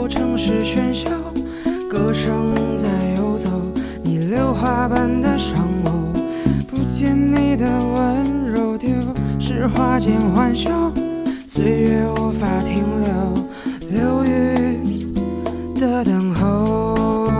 城市喧嚣，歌声在游走，你榴花般的双眸，不见你的温柔，丢失花间欢笑，岁月无法停留，流于的等候。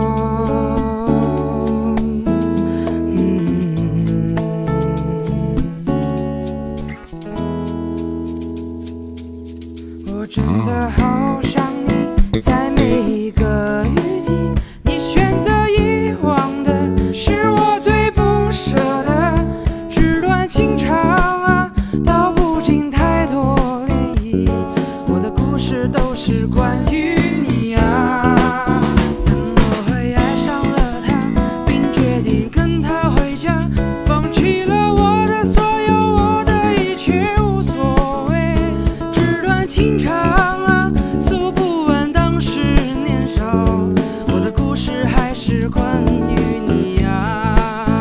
我真的好想你，在每一个雨季，你选择遗忘的是我最不舍的。纸短情长啊，道不尽太多涟漪，我的故事都是关于你啊。怎么会爱上了他，并决定跟他回家，放弃了我的所有，我的一切无所谓。纸短情长啊，诉不完当时年少，我的故事还是关于你啊。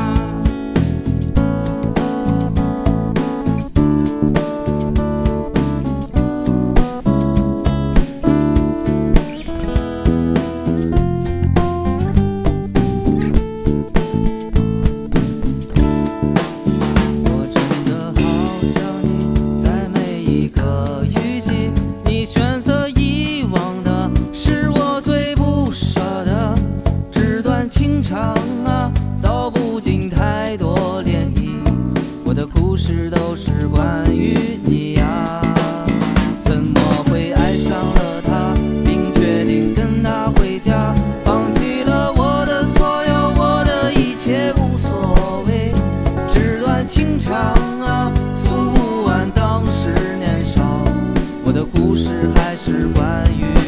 我真的好想你，在每一个雨季，你选择遗忘的是我最不舍的。纸短情长啊，道不尽太多涟漪，我的故事都是关于你呀。怎么会爱上了他，并决定跟他回家，放弃了我的所有，我的一切无所谓。纸短情长啊，诉不完当时年少，我的故事还是关于